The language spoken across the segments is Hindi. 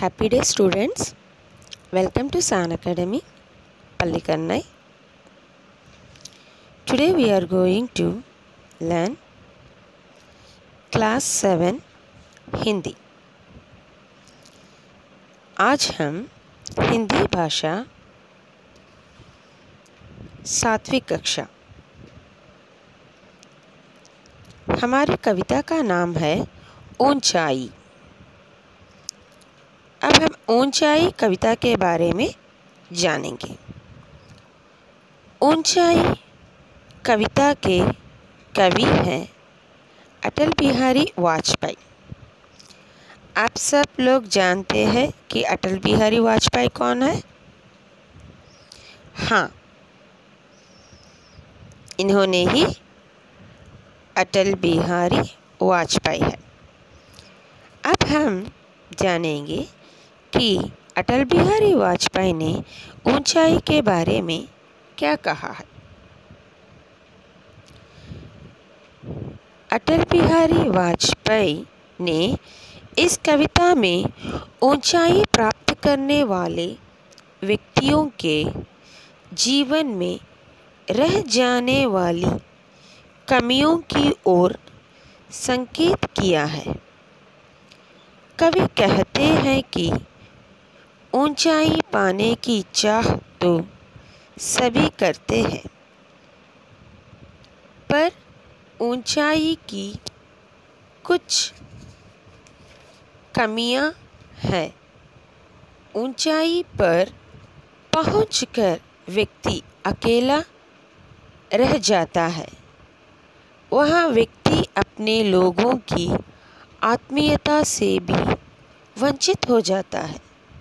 Happy day students, welcome to San Academy, Pallikannai. Today we are going to learn class 7 Hindi. आज हम हिंदी भाषा 7वीं कक्षा, हमारी कविता का नाम है ऊंचाई। अब हम ऊंचाई कविता के बारे में जानेंगे। ऊंचाई कविता के कवि हैं अटल बिहारी वाजपेयी। आप सब लोग जानते हैं कि अटल बिहारी वाजपेयी कौन है? हाँ, इन्होंने ही अटल बिहारी वाजपेयी है। अब हम जानेंगे कि अटल बिहारी वाजपेयी ने ऊंचाई के बारे में क्या कहा है। अटल बिहारी वाजपेयी ने इस कविता में ऊंचाई प्राप्त करने वाले व्यक्तियों के जीवन में रह जाने वाली कमियों की ओर संकेत किया है। कवि कहते हैं कि ऊंचाई पाने की चाह तो सभी करते हैं, पर ऊंचाई की कुछ कमियां हैं। ऊंचाई पर पहुंचकर व्यक्ति अकेला रह जाता है। वहाँ व्यक्ति अपने लोगों की आत्मीयता से भी वंचित हो जाता है।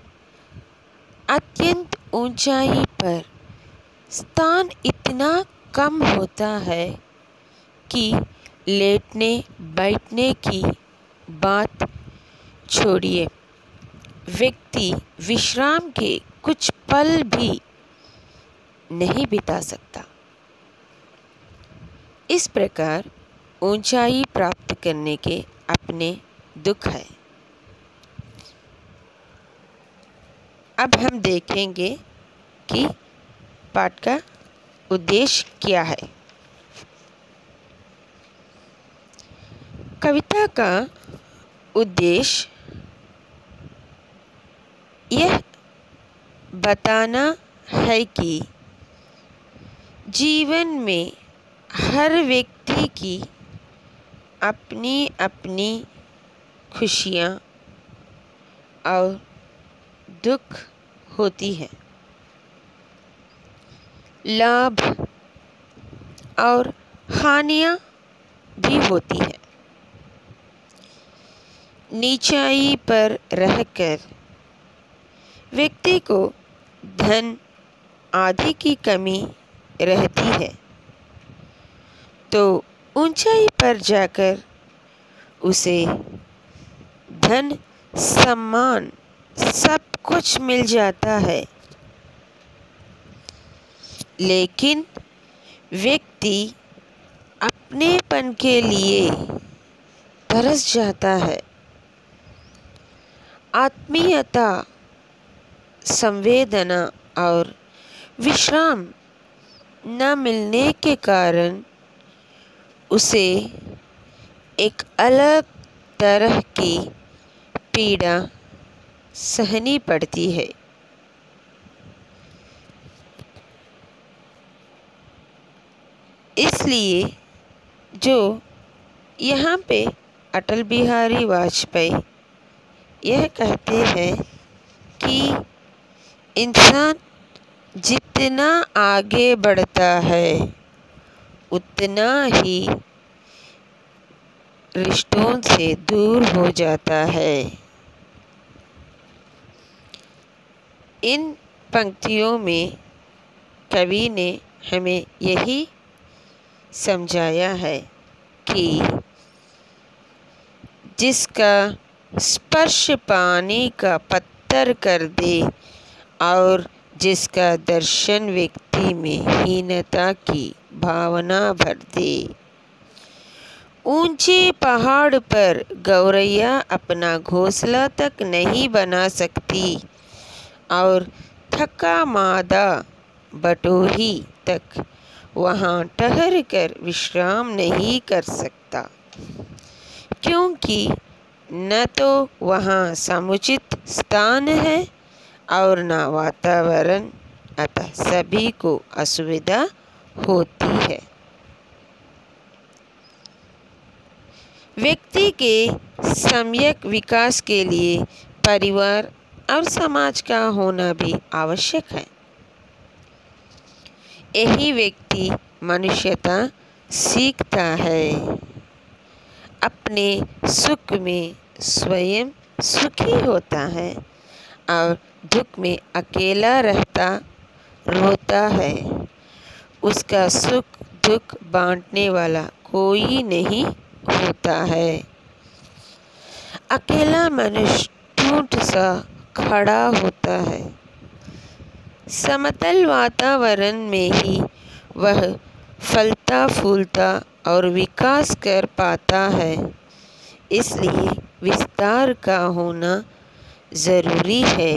अत्यंत ऊंचाई पर स्थान इतना कम होता है कि लेटने बैठने की बात छोड़िए, व्यक्ति विश्राम के कुछ पल भी नहीं बिता सकता। इस प्रकार ऊंचाई प्राप्त करने के अपने दुख है। अब हम देखेंगे कि पाठ का उद्देश्य क्या है। कविता का उद्देश्य यह बताना है कि जीवन में हर व्यक्ति की अपनी अपनी खुशियाँ और दुख होती है, लाभ और हानियाँ भी होती है। नीचाई पर रहकर व्यक्ति को धन आदि की कमी रहती है, तो ऊंचाई पर जाकर उसे धन सम्मान सब कुछ मिल जाता है। लेकिन व्यक्ति अपनेपन के लिए तरस जाता है। आत्मीयता, संवेदना और विश्राम न मिलने के कारण उसे एक अलग तरह की पीड़ा सहनी पड़ती है। इसलिए जो यहाँ पे अटल बिहारी वाजपेयी यह कहते हैं कि इंसान जितना आगे बढ़ता है उतना ही रिश्तों से दूर हो जाता है। इन पंक्तियों में कवि ने हमें यही समझाया है कि जिसका स्पर्श पानी का पत्थर कर दे और जिसका दर्शन व्यक्ति में हीनता की भावना भर दे, ऊंचे पहाड़ पर गौरैया अपना घोंसला तक नहीं बना सकती और थका मादा बटोही तक वहाँ ठहर कर विश्राम नहीं कर सकता, क्योंकि न तो वहाँ समुचित स्थान है और न वातावरण, अतः सभी को असुविधा होती है। व्यक्ति के सम्यक विकास के लिए परिवार और समाज का होना भी आवश्यक है। यही व्यक्ति मनुष्यता सीखता है। अपने सुख में स्वयं सुखी होता है और दुख में अकेला रोता है। उसका सुख दुख बांटने वाला कोई नहीं होता है। अकेला मनुष्य ठूंठ सा खड़ा होता है। समतल वातावरण में ही वह फलता फूलता और विकास कर पाता है। इसलिए विस्तार का होना जरूरी है।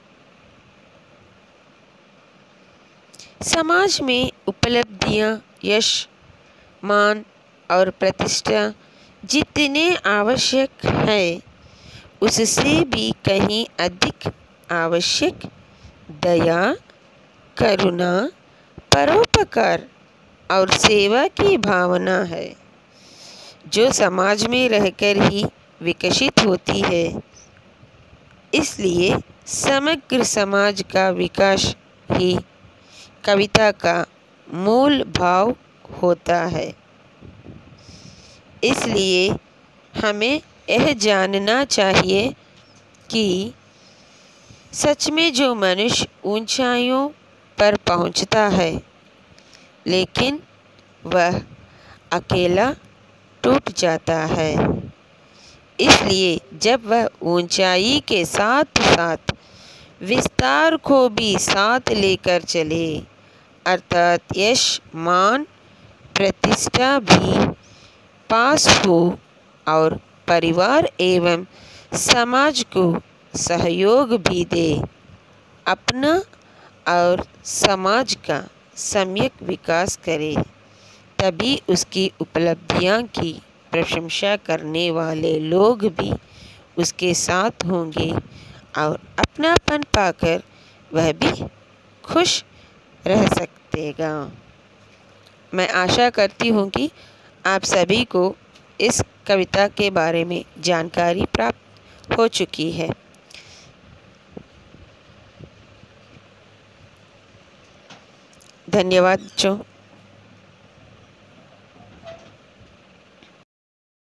समाज में उपलब्धियां, यश, मान और प्रतिष्ठा जितने आवश्यक है, उससे भी कहीं अधिक आवश्यक दया, करुणा, परोपकार और सेवा की भावना है, जो समाज में रहकर ही विकसित होती है। इसलिए समग्र समाज का विकास ही कविता का मूल भाव होता है। इसलिए हमें यह जानना चाहिए कि सच में जो मनुष्य ऊंचाइयों पर पहुंचता है, लेकिन वह अकेला टूट जाता है। इसलिए जब वह ऊंचाई के साथ साथ विस्तार को भी साथ लेकर चले, अर्थात यश, मान, प्रतिष्ठा भी पास हो और परिवार एवं समाज को सहयोग भी दे, अपना और समाज का सम्यक विकास करे, तभी उसकी उपलब्धियां की प्रशंसा करने वाले लोग भी उसके साथ होंगे और अपनापन पाकर वह भी खुश रह सकेगा। मैं आशा करती हूँ कि आप सभी को इस कविता के बारे में जानकारी प्राप्त हो चुकी है। धन्यवाद बच्चों।